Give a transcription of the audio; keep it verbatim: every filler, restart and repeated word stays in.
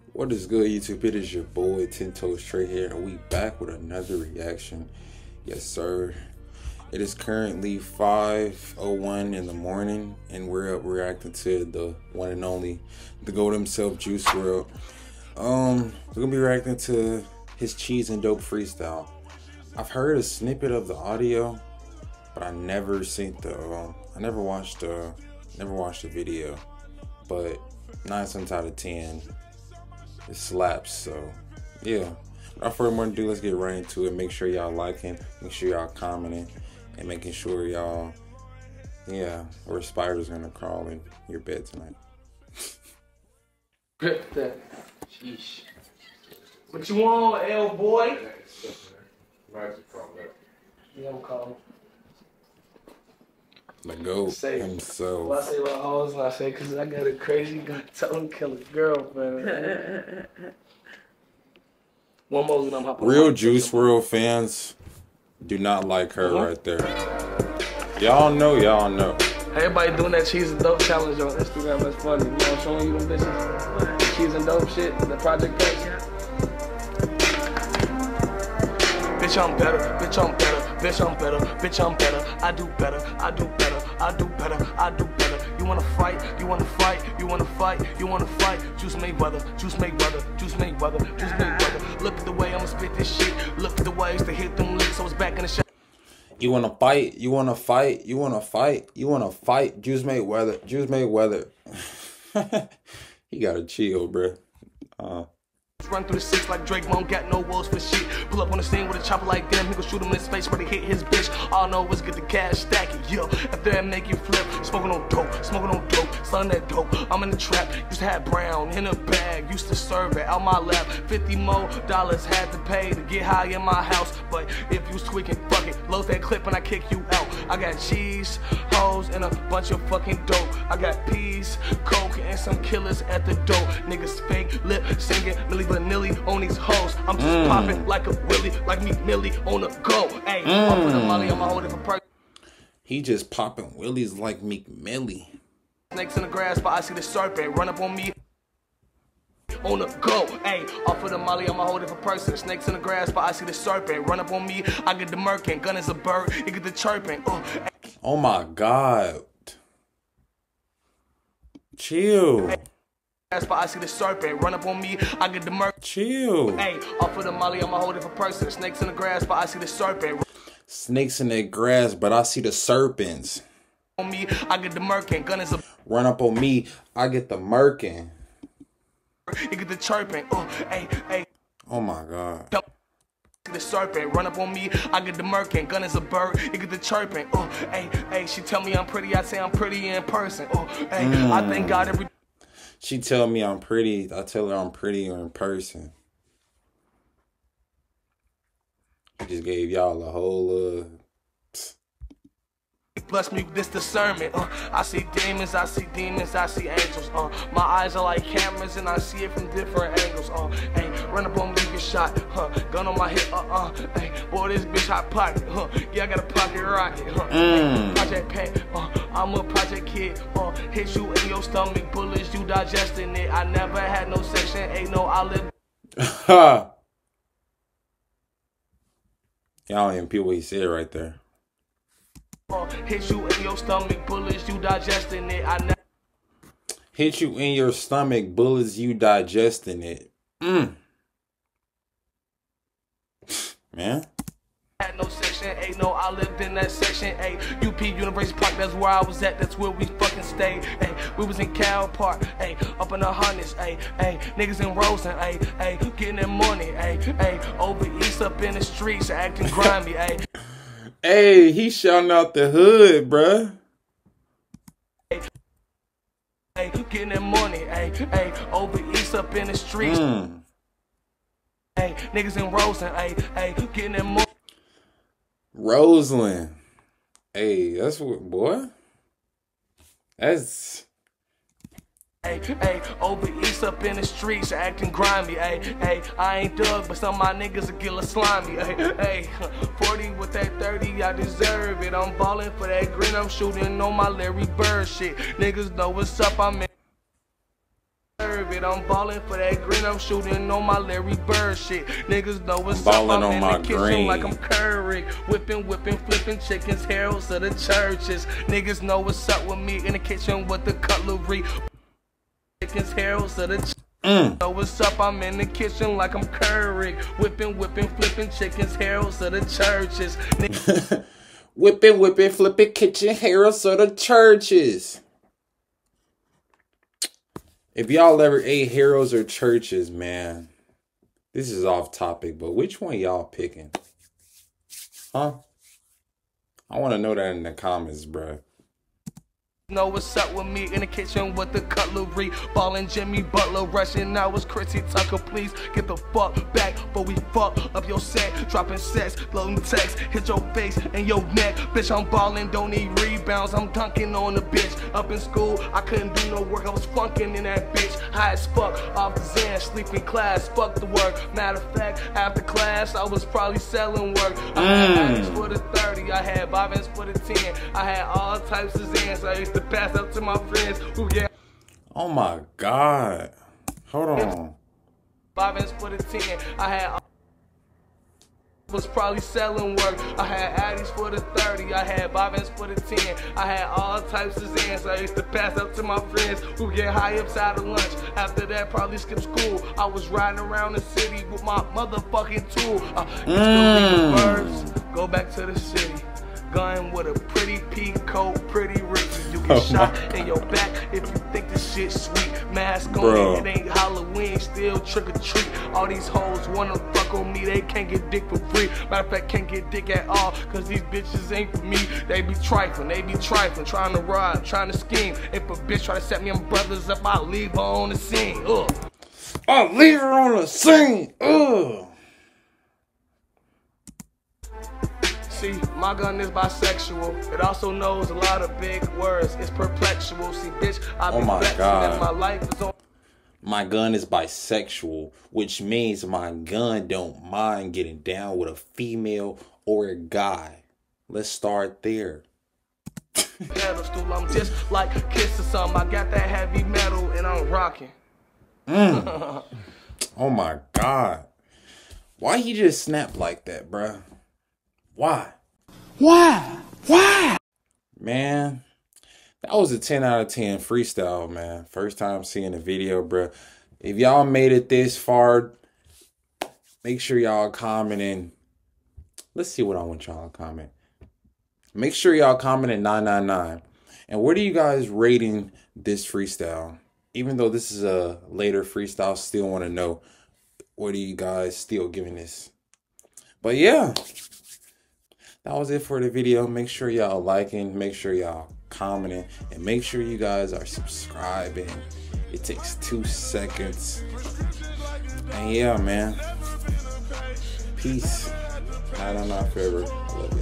What is good, YouTube? It is your boy Ten Toes Trey here, and we back with another reaction. Yes, sir. It is currently five oh one in the morning, and we're up reacting to the one and only, the GOAT himself, Juice world. Um, we're gonna be reacting to his Cheese and Dope freestyle. I've heard a snippet of the audio, but I never seen the. Uh, I never watched the. Never watched the video, but nine times out of ten. It slaps. So yeah, without further more ado, let's get right into it. Make sure y'all liking, make sure y'all commenting, and making sure y'all, yeah, or spiders gonna crawl in your bed tonight. Rip that. Sheesh. What you want, L boy? Yeah, I'm calling. The GOAT Say, himself. well, I say what hoes, and I say because I got a crazy gun tone killer girlfriend. One more and I'm hopping. Real Juice world fans do not like her uh-huh. right there. Y'all know, y'all know. Everybody doing that cheese and dope challenge on Instagram. That's funny. You know, I'm showing you them bitches. Cheese and dope shit. The project page. Bitch, I'm better. Bitch, I'm better. Bitch, I'm better. Bitch, I'm better. I do better. I do better. I do better. I do better. You wanna fight? You wanna fight? You wanna fight? You wanna fight? Juice Mayweather. Juice Mayweather. Juice Mayweather. Juice Mayweather. Look at the way I'ma spit this shit. Look at the way I used to hit them licks. I was back in the shop. You wanna fight? You wanna fight? You wanna fight? You wanna fight? Juice Mayweather. Juice Mayweather. He gotta chill, bruh. Uh. Run through the six like Drake, won't got no walls for shit. Pull up on the scene with a chopper like them, he gon' shoot him in his face, ready to hit his bitch. All I know is get the cash stacking, yo. After that make you flip, smoking on dope, smoking on dope, selling that dope. I'm in the trap, used to have brown in a bag, used to serve it out my lap. fifty more dollars had to pay to get high in my house, but if you was tweaking, fuck it, load that clip and I kick you out. I got cheese, hoes, and a bunch of fucking dope. I got peas, coke, and some killers at the door. Niggas fake lip singing, Milli Vanilli on these hoes. I'm just mm. popping like a willy, like me Millie on the go. Hey, mm. off of the molly, I'm a whole different person. He just popping willies like Meek Millie. Snakes in the grass, but I see the serpent run up on me on the go. Hey, off of the molly, I'm a whole different person. Snakes in the grass, but I see the serpent run up on me. I get the murking, gun is a bird, you get the chirping. Uh, oh my God. Chill. Hey. But I see the serpent run up on me. I get the murk. Chill. Hey, off of the molly, I'm a whole different person. Snakes in the grass, but I see the serpent. Snakes in the grass, but I see the serpents. On me, I get the murking. Gun is a run up on me. I get the murking. You get the chirping. Uh, hey, hey. Oh my God. The serpent run up on me. I get the murking. Gun is a bird. You get the chirping. Uh, hey, hey. She tell me I'm pretty. I say I'm pretty in person. Uh, hey, mm. I thank God every. She tell me I'm pretty. I tell her I'm pretty in person. I just gave y'all a whole uh bless me with this discernment. Uh, I see demons, I see demons, I see angels. Uh, my eyes are like cameras and I see it from different angles. Uh, hey, run up on me, get shot. Huh, gun on my hip. Uh, uh. Hey, boy, this bitch hot pocket. Huh, yeah, I got a pocket rocket. Huh, mm. hey, project pack. Uh, I'm a project kid. Uh, hit you in your stomach, bullets, you digesting it. I never had no section, ain't no olive. Ha. Y'all don't even feel what he said right there. Uh, hit you in your stomach, bullets, you digesting it. I never hit you in your stomach, bullets, you digesting it. Mm. Man. Had no section, ain't no I lived in that section. A U P University Park, that's where I was at, that's where we fucking stayed. Ay, we was in Cal Park, ay, up in the hundreds, ay, ay, niggas in Rosen, ay, ay, getting that money, ay, ay, over east up in the streets, acting grimy, ay. Hey, he shouting out the hood, bruh. Hey, getting that money, hey, hey, over east up in the streets. Mm. Hey, niggas in Roseland, hey, hey, getting that money. Roseland. Hey, that's what, boy. That's. Hey, hey, over east up in the streets, acting grimy, hey, hey, I ain't Doug, but some of my niggas are killer slimy, hey, hey, forty with that thirty, I deserve it, I'm ballin' for that green, I'm shooting on my Larry Bird shit, niggas know what's up, I'm in, shit. I'm ballin' for that green, I'm shooting on my Larry Bird shit. Niggas know what's I'm up, I'm on in my the kitchen green. like I'm Curry. Whipping, whipping, flipping chickens, heralds of the churches. Niggas know what's up with me in the kitchen with the cutlery. Chickens, heralds of the churches. Mm. Know what's up, I'm in the kitchen like I'm Curry. Whipping, whipping, flipping chickens, heralds of the churches. Whipping, whipping, flipping kitchen heralds of the churches. If y'all ever ate heralds or churches, man, this is off topic, but which one y'all picking? Huh? I want to know that in the comments, bruh. Know what's up with me in the kitchen with the cutlery. Ballin' Jimmy Butler, rushing now it's Chrissy Tucker. Please get the fuck back before we fuck up your set. Dropping sets, loading text, hit your face and your neck. Bitch, I'm ballin', don't need rebounds. I'm dunking on the bitch. Up in school, I couldn't do no work. I was funkin' in that bitch. High as fuck, off the Zan, sleep in class, fuck the work. Matter of fact, after class, I was probably selling work. I had Alex for the thirty, I had Bobins for the ten. I had all types of Zans. I used to pass up to my friends who get. Oh my God. Hold on. Bobins for the ten. I had. Was probably selling work. I had Addies for the thirty. I had Bobins for the ten. I had all types of Zans. I used to pass up to my friends who get high ups out of lunch. After that, probably skip school. I was riding around the city with my motherfucking tool. Uh, used to leave the burbs, go back to the city. Gun with a pretty pink coat, pretty rich. You get Oh shot in your back if you think this shit sweet. Mask on, Bro. it ain't Halloween, still trick or treat. All these hoes wanna fuck on me, they can't get dick for free. Matter of fact, can't get dick at all, cause these bitches ain't for me. They be trifling, they be trifling, trying to ride, trying to scheme. If a bitch try to set me on brothers up, I'll leave her on the scene. Ugh. I'll leave her on the scene. Ugh. See, my gun is bisexual. It also knows a lot of big words. It's perplexual. See, bitch, I've Oh been my flexing God. and my life is on. My gun is bisexual, which means my gun don't mind getting down with a female or a guy. Let's start there. Pedestal. I'm just like Kiss or something. I got that heavy metal and I'm rocking. Mm. Oh my God. Why he just snapped like that, bruh? Why? Why? Why? Man, that was a ten out of ten freestyle, man. First time seeing the video, bruh. If y'all made it this far, make sure y'all commenting. Let's see what I want y'all to comment. Make sure y'all comment at nine nine nine. And what are you guys rating this freestyle? Even though this is a later freestyle, still want to know, what are you guys still giving this? But yeah, that was it for the video. Make sure y'all liking, make sure y'all commenting, and make sure you guys are subscribing. It takes two seconds. And yeah, man. Peace. nine nine nine forever. Love you.